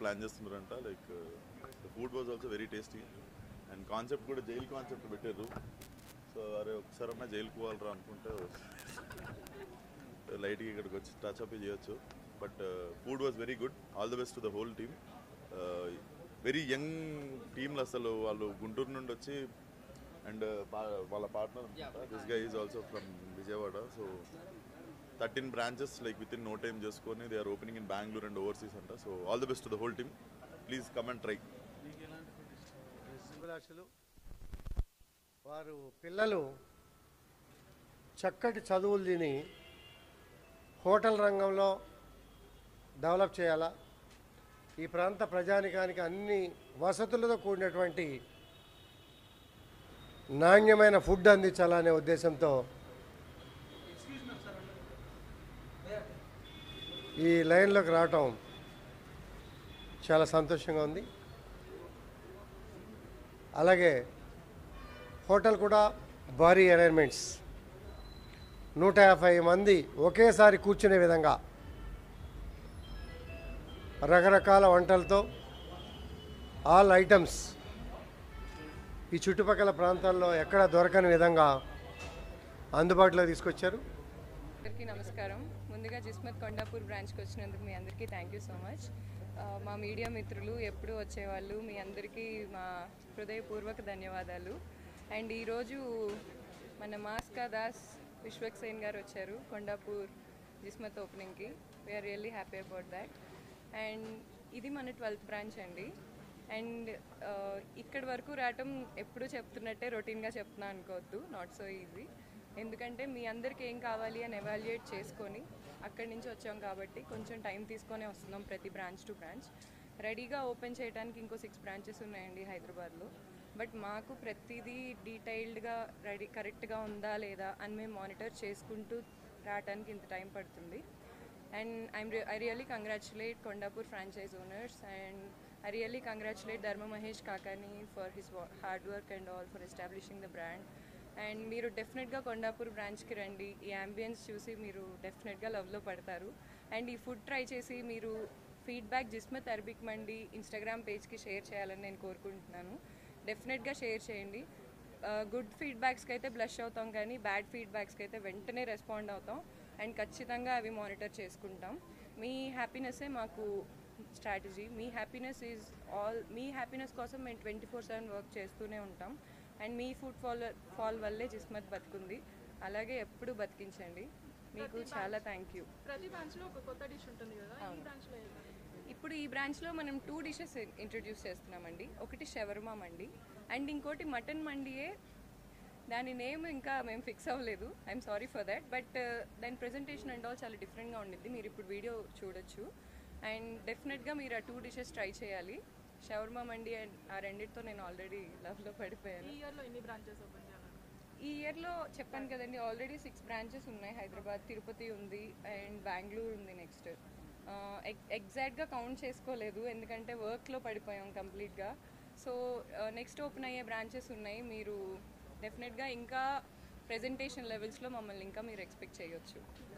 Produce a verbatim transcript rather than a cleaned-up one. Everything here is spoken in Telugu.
ప్లాన్ చేస్తున్నారంట. Like the food was also very tasty and concept కూడా జైల్ కాన్సెప్ట్ పెట్టారు. సో అరే ఒకసారన్నా జైలుకి పోవాలరా అనుకుంటే లైట్గా ఇక్కడికి వచ్చి టచ్ అప్ చేయొచ్చు. But food was very good. All the best to the whole team. Very young టీంలు అసలు వాళ్ళు గుంటూరు నుండి వచ్చి అండ్ వాళ్ళ partner this guy is also from Vijayawada. So thirteen branches like with in no time చేసుకొని they are opening in Bengaluru and overseas అంట. So all the best to the whole team. Please come and try. వారు పిల్లలు చక్కటి చదువులు తిని హోటల్ రంగంలో డెవలప్ చేయాలా, ఈ ప్రాంత ప్రజానికానికి అన్ని వసతులతో కూడినటువంటి నాణ్యమైన ఫుడ్ అందించాలనే ఉద్దేశంతో ఈ లైన్లోకి రావటం చాలా సంతోషంగా ఉంది. అలాగే హోటల్ కూడా భారీ అరేంజ్మెంట్స్, నూట యాభై మంది ఒకేసారి కూర్చునే విధంగా రకరకాల వంటలతో ఆల్ ఐటమ్స్ ఈ చుట్టుపక్కల ప్రాంతాల్లో ఎక్కడ దొరకని విధంగా అందుబాటులో తీసుకొచ్చారు. అందరికీ నమస్కారం. ముందుగా జిస్మత్ కొండాపూర్ బ్రాంచ్కి వచ్చినందుకు మీ అందరికీ థ్యాంక్ యూ సో మచ్. మా మీడియా మిత్రులు ఎప్పుడూ వచ్చేవాళ్ళు, మీ అందరికీ మా హృదయపూర్వక ధన్యవాదాలు. అండ్ ఈరోజు మన మాస్కా దాస్ విశ్వక్సేన్ గారు వచ్చారు కొండాపూర్ జిస్మత్ ఓపెనింగ్కి. We're really happy about that. And ఇది మన ట్వెల్త్ బ్రాంచ్ అండి. అండ్ ఇక్కడి వరకు రావటం ఎప్పుడు చెప్తున్నట్టే రొటీన్గా చెప్తున్నా అనుకోవద్దు, నాట్ సో ఈజీ. ఎందుకంటే మీ అందరికీ ఏం కావాలి అని ఎవాల్యుయేట్ చేసుకొని అక్కడి నుంచి వచ్చాం కాబట్టి కొంచెం టైం తీసుకొని వస్తున్నాం ప్రతి బ్రాంచ్ టు బ్రాంచ్. రెడీగా ఓపెన్ చేయడానికి ఇంకో సిక్స్ బ్రాంచెస్ ఉన్నాయండి హైదరాబాద్లో. బట్ మాకు ప్రతిదీ డీటెయిల్డ్గా రెడీ కరెక్ట్గా ఉందా లేదా అని మేము మానిటర్ చేసుకుంటూ రావడానికి ఇంత టైం పడుతుంది. And I'm I really congratulate Kondapur franchise owners and I really congratulate Dharma Mahesh Kakani for his hard work and all for establishing the brand. And మీరు డెఫినెట్గా కొండాపూర్ బ్రాంచ్కి రండి. ఈ అంబియన్స్ చూసి మీరు డెఫినెట్గా లవ్లో పడతారు. అండ్ ఈ ఫుడ్ ట్రై చేసి మీరు feedback Jismat Arabic Mandi Instagram పేజ్కి షేర్ చేయాలని నేను కోరుకుంటున్నాను. డెఫినెట్గా షేర్ చేయండి. గుడ్ ఫీడ్బ్యాక్స్కి అయితే బ్లష్ అవుతాం, కానీ బ్యాడ్ ఫీడ్బ్యాక్స్కి అయితే వెంటనే రెస్పాండ్ అవుతాం. అండ్ ఖచ్చితంగా అవి మానిటర్ చేసుకుంటాం. మీ హ్యాపీనెస్సే మాకు స్ట్రాటజీ. మీ హ్యాపీనెస్ ఈజ్ ఆల్. మీ హ్యాపీనెస్ కోసం మేము ట్వంటీ ఫోర్ సెవెన్ వర్క్ చేస్తూనే ఉంటాం. అండ్ మీ ఫుడ్ ఫాల్ ఫాల్ వల్లే జిస్మత్ బతుకుంది. అలాగే ఎప్పుడు బతికించండి. మీకు చాలా థ్యాంక్ యూ. ప్రతి బ్రాంచ్లో ఒక కొత్త డిష్ ఉంటుంది కదా, ఈ బ్రాంచ్లో ఇప్పుడు ఈ బ్రాంచ్లో మనం టూ డిషెస్ ఇంట్రడ్యూస్ చేస్తున్నామండి. ఒకటి షవర్మా మండి అండ్ ఇంకోటి మటన్ మండియే. దాని నేమ్ ఇంకా మేము ఫిక్స్ అవ్వలేదు. I'm sorry for that. But దాని ప్రెజెంటేషన్ అండ్ ఆల్ చాలా డిఫరెంట్గా ఉండిద్ది. మీరు ఇప్పుడు వీడియో చూడొచ్చు. అండ్ డెఫినెట్గా మీరు ఆ టూ డిషెస్ ట్రై చేయాలి. షవర్మా మండి అండ్ ఆ రెండింటితో నేను ఆల్రెడీ లవ్లో పడిపోయాను. ఈ ఇయర్లో ఎన్ని బ్రాంచెస్ ఓపెన్ చేయాలి? ఈ ఇయర్లో చెప్పాను కదండి, ఆల్రెడీ సిక్స్ బ్రాంచెస్ ఉన్నాయి. హైదరాబాద్, తిరుపతి ఉంది అండ్ బెంగళూరు ఉంది నెక్స్ట్. ఎగ్జాక్ట్గా కౌంట్ చేసుకోలేదు ఎందుకంటే వర్క్లో పడిపోయాం కంప్లీట్గా. సో నెక్స్ట్ ఓపెన్ అయ్యే బ్రాంచెస్ ఉన్నాయి. మీరు డెఫినెట్గా ఇంకా ప్రెజెంటేషన్ లెవెల్స్లో మమ్మల్ని ఇంకా మీరు ఎక్స్పెక్ట్ చేయొచ్చు.